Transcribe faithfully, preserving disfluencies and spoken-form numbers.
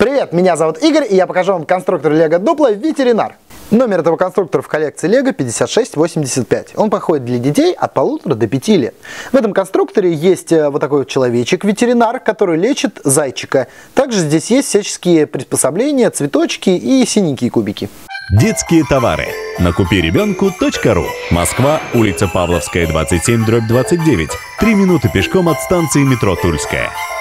Привет, меня зовут Игорь, и я покажу вам конструктор Lego Duplo ветеринар. Номер этого конструктора в коллекции Lego пятьдесят шесть восемьдесят пять. Он подходит для детей от полутора до пяти лет. В этом конструкторе есть вот такой вот человечек-ветеринар, который лечит зайчика. Также здесь есть всяческие приспособления, цветочки и синенькие кубики. Детские товары. На купи ребенку точка ру. Москва, улица Павловская, двадцать семь, дробь двадцать девять. Три минуты пешком от станции метро Тульская.